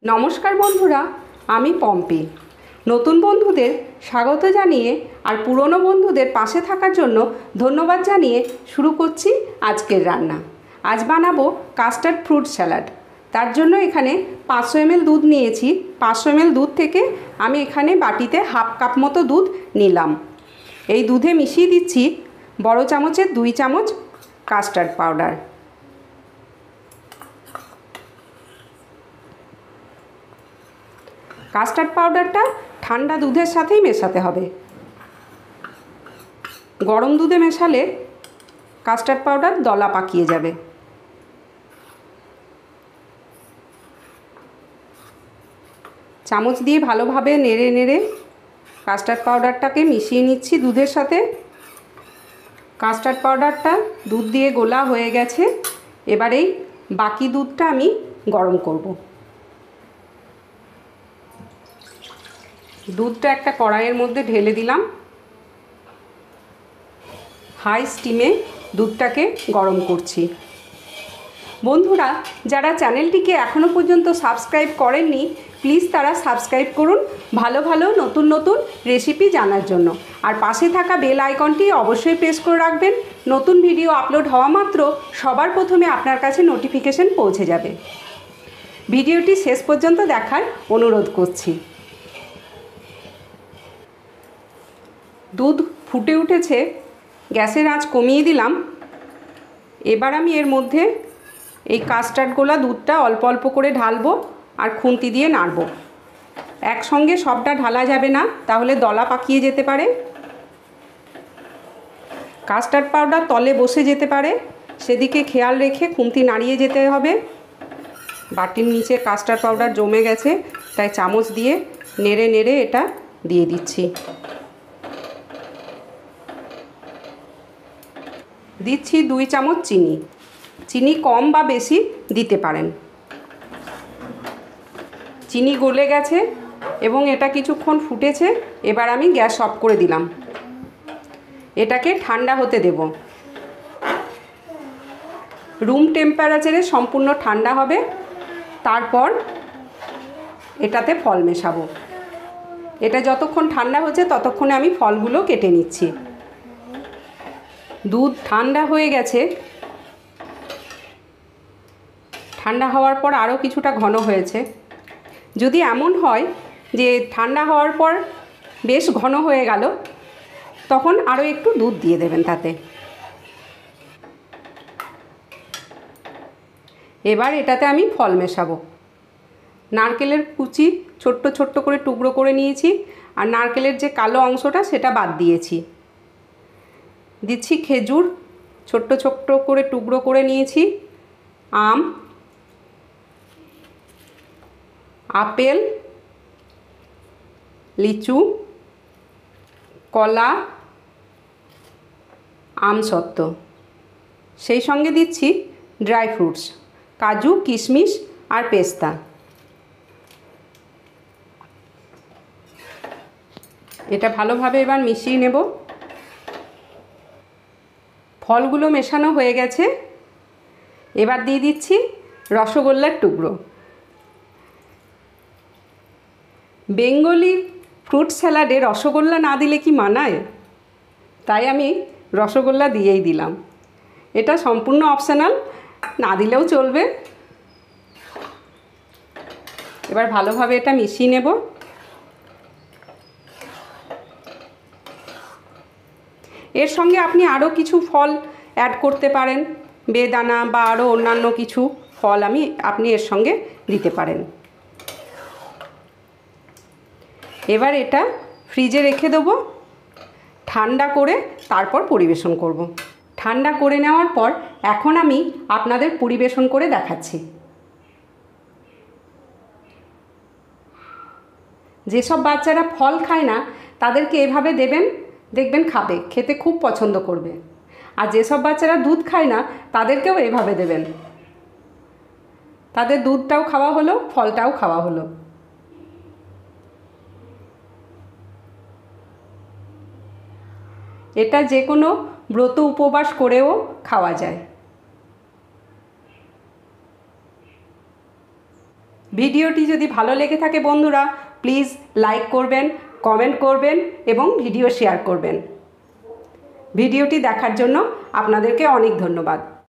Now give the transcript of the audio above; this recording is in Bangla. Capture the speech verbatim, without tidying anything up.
নমস্কার বন্ধুরা, আমি পম্পি। নতুন বন্ধুদের স্বাগত জানিয়ে আর পুরনো বন্ধুদের পাশে থাকার জন্য ধন্যবাদ জানিয়ে শুরু করছি আজকের রান্না। আজ বানাবো কাস্টার্ড ফ্রুট স্যালাড। তার জন্য এখানে পাঁচশো এমএল দুধ নিয়েছি। পাঁচশো এমএল দুধ থেকে আমি এখানে বাটিতে হাফ কাপ মতো দুধ নিলাম। এই দুধে মিশিয়ে দিচ্ছি বড় চামচের দুই চামচ কাস্টার্ড পাউডার। কাস্টার্ড পাউডারটা ঠান্ডা দুধের সাথেই মেশাতে হবে। গরম দুধে মেশালে কাস্টার্ড পাউডার দলা পাকিয়ে যাবে। চামচ দিয়ে ভালোভাবে নেড়ে নেড়ে কাস্টার্ড পাউডারটাকে মিশিয়ে নিচ্ছি দুধের সাথে। কাস্টার্ড পাউডারটা দুধ দিয়ে গোলা হয়ে গেছে। এবারেই বাকি দুধটা আমি গরম করব। দুধটা একটা কড়াইয়ের মধ্যে ঢেলে দিলাম। হাই স্টিমে দুধটাকে গরম করছি। বন্ধুরা, যারা চ্যানেলটিকে এখনও পর্যন্ত সাবস্ক্রাইব করেননি, প্লিজ তারা সাবস্ক্রাইব করুন ভালো ভালো নতুন নতুন রেসিপি জানার জন্য। আর পাশে থাকা বেল আইকনটি অবশ্যই প্রেস করে রাখবেন। নতুন ভিডিও আপলোড হওয়া মাত্র সবার প্রথমে আপনার কাছে নোটিফিকেশন পৌঁছে যাবে। ভিডিওটি শেষ পর্যন্ত দেখার অনুরোধ করছি। দুধ ফুটে উঠেছে, গ্যাসের আঁচ কমিয়ে দিলাম। এবার আমি এর মধ্যে এই কাস্টার্ড গোলা দুধটা অল্প অল্প করে ঢালবো আর খুন্তি দিয়ে নাড়ব। একসঙ্গে সবটা ঢালা যাবে না, তাহলে দলা পাকিয়ে যেতে পারে। কাস্টার্ড পাউডার তলে বসে যেতে পারে, সেদিকে খেয়াল রেখে খুন্তি নাড়িয়ে যেতে হবে। বাটির নিচে কাস্টার্ড পাউডার জমে গেছে, তাই চামচ দিয়ে নেড়ে নেড়ে এটা দিয়ে দিচ্ছি। দিচ্ছি দুই চামচ চিনি। চিনি কম বা বেশি দিতে পারেন। চিনি গলে গেছে এবং এটা কিছুক্ষণ ফুটেছে। এবার আমি গ্যাস অফ করে দিলাম। এটাকে ঠান্ডা হতে দেব। রুম টেম্পারেচারে সম্পূর্ণ ঠান্ডা হবে। তারপর এটাতে ফল মেশাবো। এটা যতক্ষণ ঠান্ডা হচ্ছে ততক্ষণে আমি ফলগুলো কেটে নিচ্ছি। দুধ ঠান্ডা হয়ে গেছে। ঠান্ডা হওয়ার পর আরও কিছুটা ঘন হয়েছে। যদি এমন হয় যে ঠান্ডা হওয়ার পর বেশ ঘন হয়ে গেল, তখন আরও একটু দুধ দিয়ে দেবেন তাতে। এবার এটাতে আমি ফল মেশাবো। নারকেলের কুচি ছোট্ট ছোট্ট করে টুকরো করে নিয়েছি, আর নারকেলের যে কালো অংশটা সেটা বাদ দিয়েছি। দিচ্ছি খেজুর, ছোট্ট ছোট্ট করে টুকরো করে নিয়েছি। আম, আপেল, লিচু, কলা, আমসত্ত্ব। সেই সঙ্গে দিচ্ছি ড্রাই ফ্রুটস, কাজু, কিশমিশ আর পেস্তা। এটা ভালোভাবে এবার মিশিয়ে নেব। ফলগুলো মেশানো হয়ে গেছে। এবার দিয়ে দিচ্ছি রসগোল্লার টুকরো। বেঙ্গলি ফ্রুট স্যালাডে রসগোল্লা না দিলে কি মানায়? তাই আমি রসগোল্লা দিয়েই দিলাম। এটা সম্পূর্ণ অপশনাল, না দিলেও চলবে। এবার ভালোভাবে এটা মিশিয়ে নেব। এর সঙ্গে আপনি আরও কিছু ফল অ্যাড করতে পারেন, বেদানা বা আরও অন্যান্য কিছু ফল আমি আপনি এর সঙ্গে দিতে পারেন। এবার এটা ফ্রিজে রেখে দেবো ঠান্ডা করে, তারপর পরিবেশন করব। ঠান্ডা করে নেওয়ার পর এখন আমি আপনাদের পরিবেশন করে দেখাচ্ছি। যেসব বাচ্চারা ফল খায় না তাদেরকে এভাবে দেবেন, দেখবেন খাবে, খেতে খুব পছন্দ করবে। আর যেসব বাচ্চারা দুধ খায় না তাদেরকেও এভাবে দেবেন। তাদের দুধটাও খাওয়া হলো, ফলটাও খাওয়া হলো। এটা যে কোনো ব্রত উপবাস করেও খাওয়া যায়। ভিডিওটি যদি ভালো লেগে থাকে বন্ধুরা, প্লিজ লাইক করবেন, কমেন্ট করবেন এবং ভিডিও শেয়ার করবেন। ভিডিওটি দেখার জন্য আপনাদেরকে অনেক ধন্যবাদ।